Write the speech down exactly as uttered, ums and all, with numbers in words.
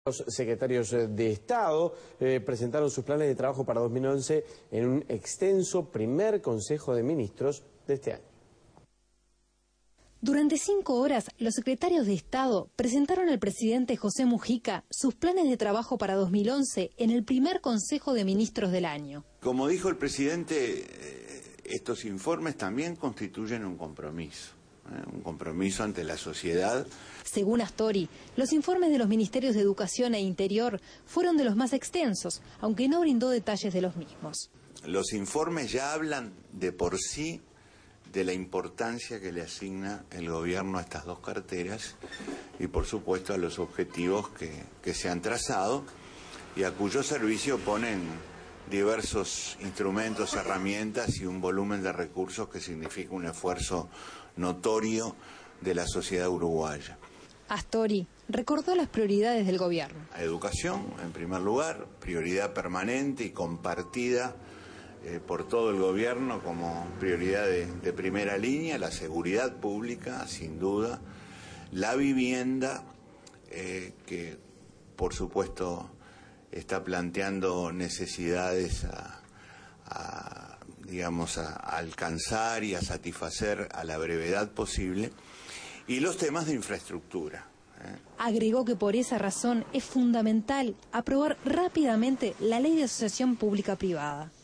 Los secretarios de Estado eh, presentaron sus planes de trabajo para dos mil once en un extenso primer Consejo de Ministros de este año. Durante cinco horas, los secretarios de Estado presentaron al presidente José Mujica sus planes de trabajo para dos mil once en el primer Consejo de Ministros del año. Como dijo el presidente, estos informes también constituyen un compromiso. un compromiso ante la sociedad. Según Astori, los informes de los Ministerios de Educación e Interior fueron de los más extensos, aunque no brindó detalles de los mismos. Los informes ya hablan de por sí de la importancia que le asigna el gobierno a estas dos carteras y por supuesto a los objetivos que, que se han trazado y a cuyo servicio ponen diversos instrumentos, herramientas y un volumen de recursos que significa un esfuerzo notorio de la sociedad uruguaya. Astori recordó las prioridades del gobierno. La educación, en primer lugar, prioridad permanente y compartida eh, por todo el gobierno como prioridad de, de primera línea, la seguridad pública, sin duda, la vivienda, eh, que por supuesto está planteando necesidades a, a, digamos, a alcanzar y a satisfacer a la brevedad posible, y los temas de infraestructura. ¿eh? Agregó que por esa razón es fundamental aprobar rápidamente la Ley de Asociación Pública-Privada.